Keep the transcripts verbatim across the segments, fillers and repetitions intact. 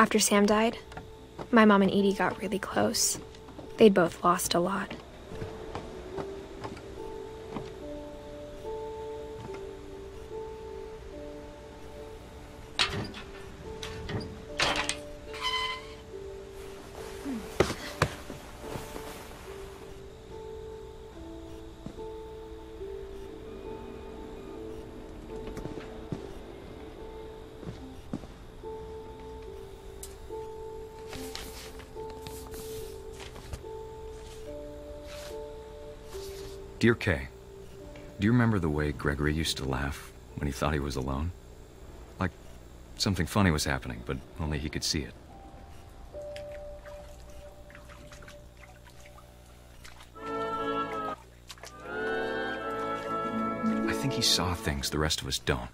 After Sam died, my mom and Edie got really close. They'd both lost a lot. Dear Kay, do you remember the way Gregory used to laugh when he thought he was alone? Like something funny was happening, but only he could see it. I think he saw things the rest of us don't.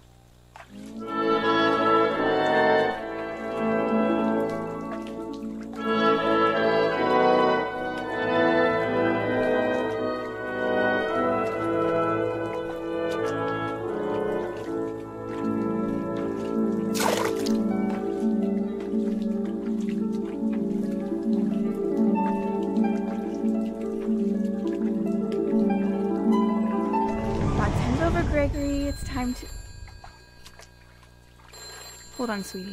Gregory, it's time to... Hold on, sweetie.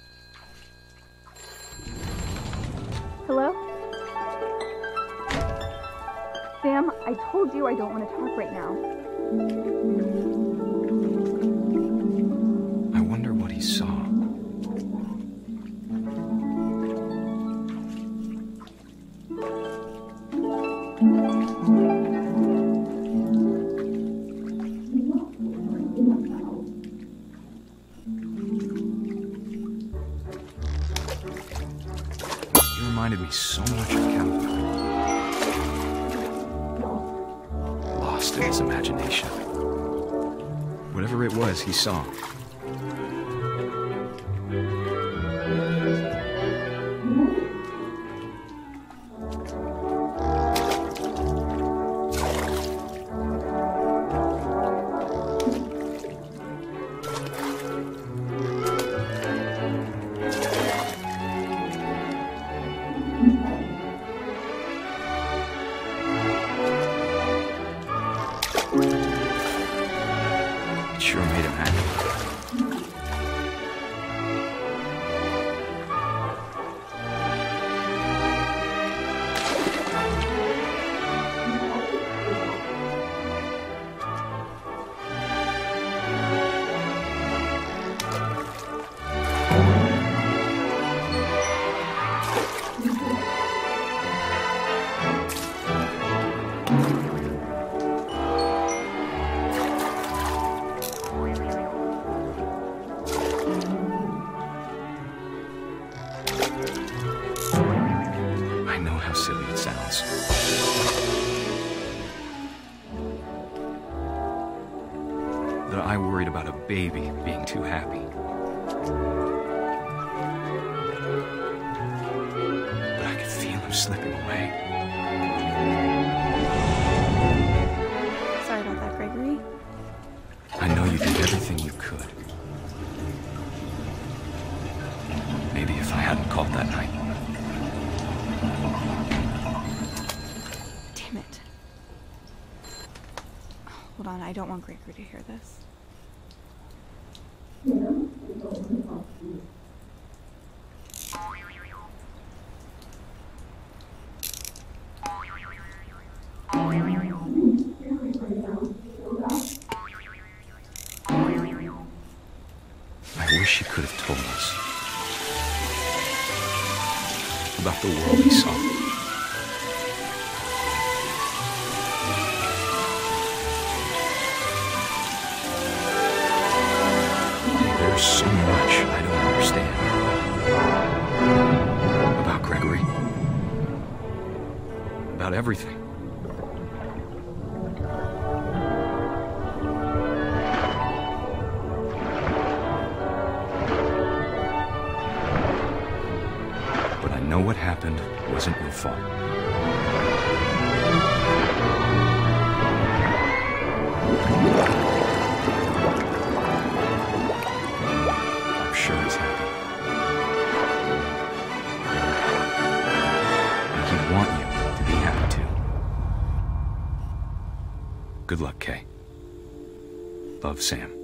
Hello? Sam, I told you I don't want to talk right now. I wonder what he saw. Reminded me so much of Calvin. Lost in his imagination. Whatever it was, he saw. It sure made him happy. I know how silly it sounds. That I worried about a baby being too happy. But I could feel him slipping away. Sorry about that, Gregory. I know you did everything you could. Maybe if I hadn't called that night. Damn it. Hold on, I don't want Gregory to hear this. I wish he could have told us about the world he saw. There's so much I don't understand about Gregory, about everything. But I know what happened wasn't your fault. I'm sure he's happy. Good luck, Kay. Love, Sam.